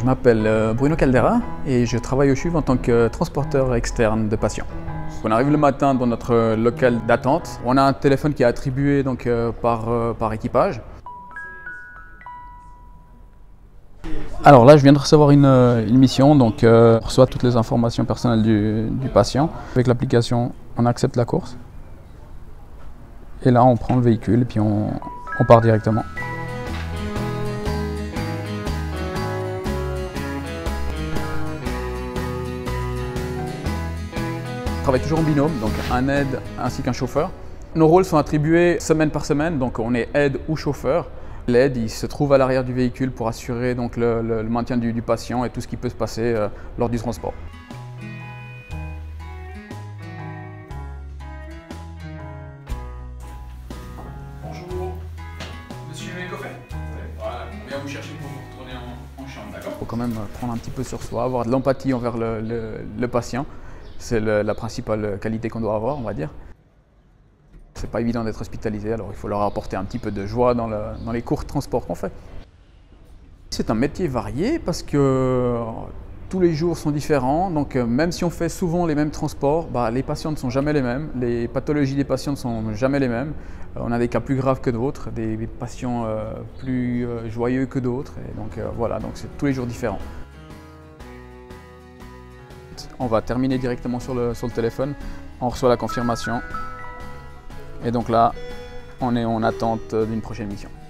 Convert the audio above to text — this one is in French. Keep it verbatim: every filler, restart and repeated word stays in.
je m'appelle Bruno Caldera et je travaille au C H U V en tant que transporteur externe de patients. On arrive le matin dans notre local d'attente. On a un téléphone qui est attribué donc, euh, par, euh, par équipage. Alors là, je viens de recevoir une, une mission, donc euh, on reçoit toutes les informations personnelles du, du patient. Avec l'application, on accepte la course. Et là, on prend le véhicule et puis on, on part directement. On travaille toujours en binôme, donc un aide ainsi qu'un chauffeur. Nos rôles sont attribués semaine par semaine, donc on est aide ou chauffeur. L'aide, il se trouve à l'arrière du véhicule pour assurer donc, le, le, le maintien du, du patient et tout ce qui peut se passer euh, lors du transport. Bonjour, monsieur Mécoffet. Voilà, on vient vous chercher pour vous retourner en, en chambre, d'accord? Il faut quand même prendre un petit peu sur soi, avoir de l'empathie envers le, le, le patient. C'est la principale qualité qu'on doit avoir, on va dire. C'est pas évident d'être hospitalisé, alors il faut leur apporter un petit peu de joie dans, le, dans les courts transports qu'on fait. C'est un métier varié parce que tous les jours sont différents, donc même si on fait souvent les mêmes transports, bah, les patients ne sont jamais les mêmes, les pathologies des patients ne sont jamais les mêmes. On a des cas plus graves que d'autres, des patients euh, plus euh, joyeux que d'autres, et donc euh, voilà, donc c'est tous les jours différents. On va terminer directement sur le, sur le téléphone, on reçoit la confirmation et donc là on est en attente d'une prochaine mission.